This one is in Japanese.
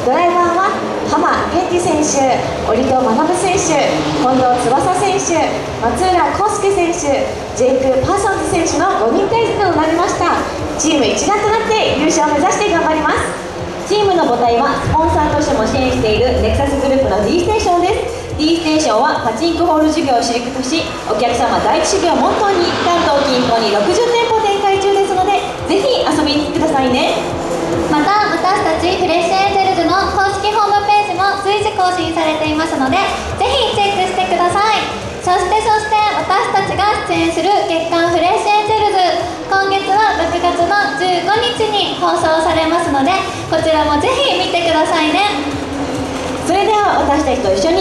ドライバーは浜健二選手、折戸学選手、近藤翼選手、松浦康介選手、ジェイク・パーソンズ選手の5人体制となりました。チーム一丸となって優勝を目指して頑張ります。チームの母体はスポンサーとしても支援しているネクサスグループの D ステーションです。 D ステーションはパチンコホール事業を主力とし、お客様第一主義をモットーに関東近郊に60店舗展開中ですので、ぜひ遊びに来てくださいね。 また私たちフレッシュエンジェルズの公式ホームページも随時更新されていますので、ぜひチェックしてください。そして私たちが出演する月刊フレッシュエンジェルズ、今月は6月の15日に放送されますので、こちらもぜひ見てくださいね。 それでは私たちと一緒に